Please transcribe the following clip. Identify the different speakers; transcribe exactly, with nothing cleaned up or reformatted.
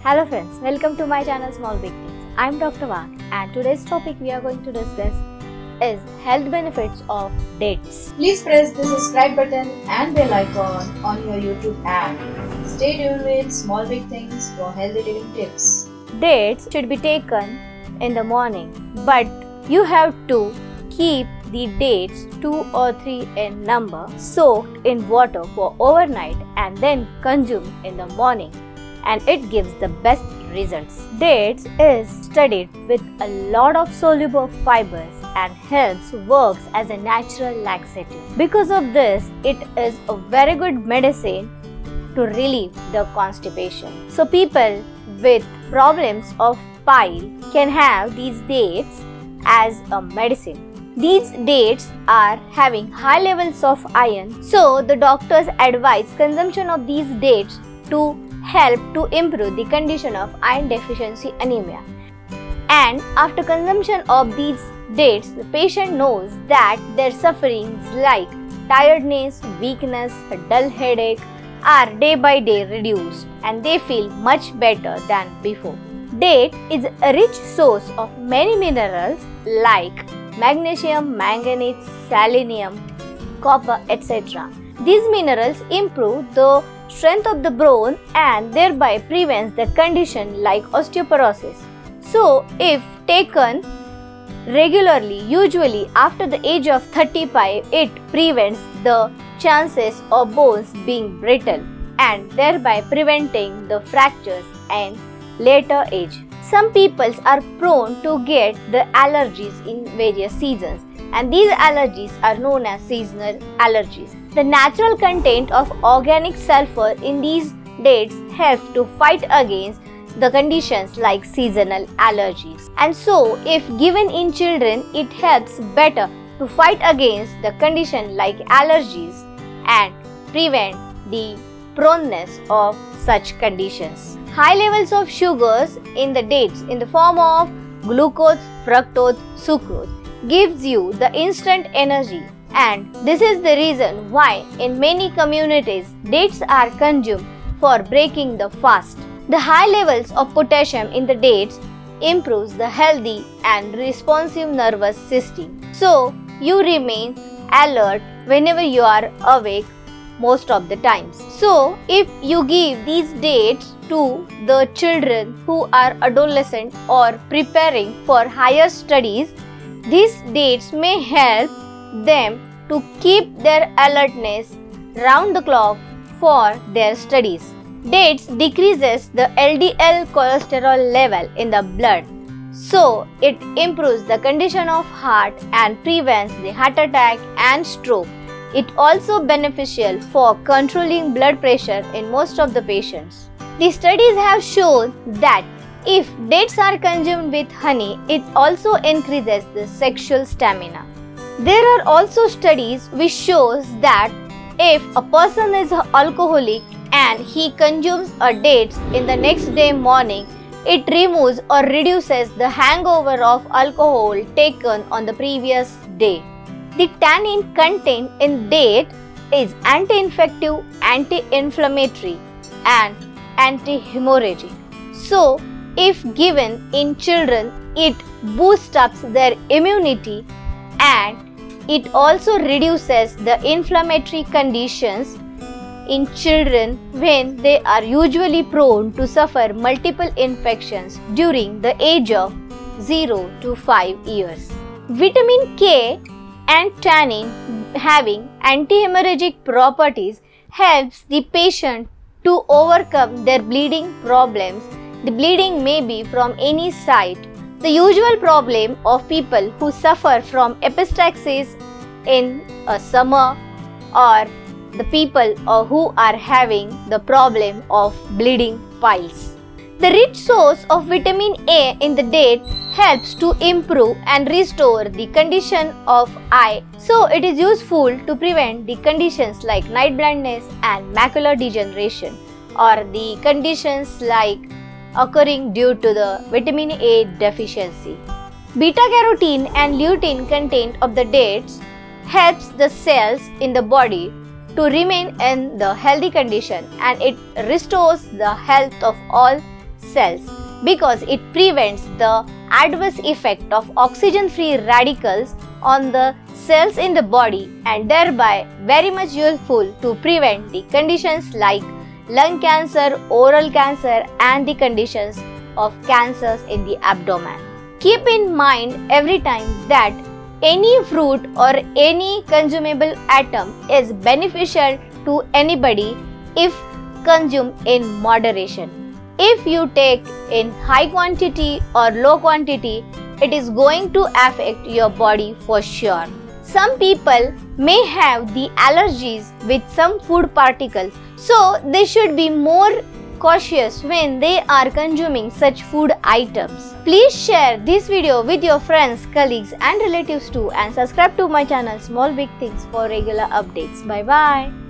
Speaker 1: Hello friends, welcome to my channel Small Big Things. I am Doctor Wang and today's topic we are going to discuss is health benefits of dates.
Speaker 2: Please press the subscribe button and bell icon on your YouTube app. Stay tuned with Small Big Things for healthy living tips.
Speaker 1: Dates should be taken in the morning, but you have to keep the dates two or three in number soaked in water for overnight and then consumed in the morning, and it gives the best results. Dates is studied with a lot of soluble fibers and helps works as a natural laxative. Because of this, it is a very good medicine to relieve the constipation. So people with problems of bile can have these dates as a medicine. These dates are having high levels of iron, so the doctors advise consumption of these dates to help to improve the condition of iron deficiency anemia. And after consumption of these dates, the patient knows that their sufferings like tiredness, weakness, a dull headache are day by day reduced and they feel much better than before. Date is a rich source of many minerals like magnesium, manganese, selenium, copper, et cetera. These minerals improve the strength of the bone and thereby prevents the condition like osteoporosis. So, if taken regularly, usually after the age of thirty-five, it prevents the chances of bones being brittle and thereby preventing the fractures and later age. Some people are prone to get the allergies in various seasons, and these allergies are known as seasonal allergies. The natural content of organic sulfur in these dates helps to fight against the conditions like seasonal allergies. And so, if given in children, it helps better to fight against the condition like allergies and prevent the proneness of such conditions. High levels of sugars in the dates in the form of glucose, fructose, sucrose gives you the instant energy, and this is the reason why in many communities dates are consumed for breaking the fast. The high levels of potassium in the dates improves the healthy and responsive nervous system, so you remain alert whenever you are awake most of the times. So if you give these dates to the children who are adolescent or preparing for higher studies, these dates may help them to keep their alertness round the clock for their studies. Dates decreases the L D L cholesterol level in the blood, so it improves the condition of heart and prevents the heart attack and stroke. It also beneficial for controlling blood pressure in most of the patients. The studies have shown that if dates are consumed with honey, it also increases the sexual stamina. There are also studies which shows that if a person is alcoholic and he consumes a dates in the next day morning, it removes or reduces the hangover of alcohol taken on the previous day. The tannin content in date is anti-infective, anti-inflammatory and anti-hemorrhagic. So, if given in children, it boosts up their immunity and it also reduces the inflammatory conditions in children when they are usually prone to suffer multiple infections during the age of zero to five years. Vitamin K and tannin having anti-hemorrhagic properties helps the patient to overcome their bleeding problems. The bleeding may be from any side. The usual problem of people who suffer from epistaxis in a summer, or the people uh, who are having the problem of bleeding piles. The rich source of vitamin A in the date helps to improve and restore the condition of eye, so it is useful to prevent the conditions like night blindness and macular degeneration, or the conditions like occurring due to the vitamin A deficiency. Beta carotene and lutein content of the dates helps the cells in the body to remain in the healthy condition, and it restores the health of all cells because it prevents the adverse effect of oxygen-free radicals on the cells in the body and thereby very much useful to prevent the conditions like lung cancer, oral cancer and the conditions of cancers in the abdomen. Keep in mind every time that any fruit or any consumable atom is beneficial to anybody if consumed in moderation. If you take in high quantity or low quantity, it is going to affect your body for sure. Some people may have the allergies with some food particles, so they should be more cautious when they are consuming such food items. Please share this video with your friends, colleagues and relatives too, and subscribe to my channel Small Big Things for regular updates. Bye bye.